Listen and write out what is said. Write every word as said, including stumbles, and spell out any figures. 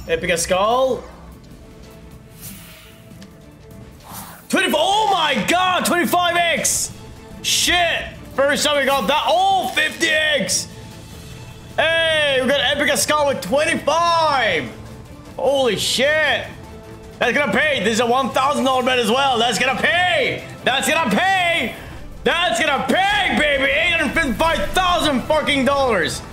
Epic Skull. twenty-four. Oh my god, twenty-five X. Shit. First time we got that. Oh, fifty X. Hey, we got Epic Skull with twenty-five. Holy shit. That's gonna pay. This is a one thousand dollar bet as well. That's gonna pay. That's gonna pay. That's gonna pay, baby. eight hundred fifty-five thousand fucking dollars.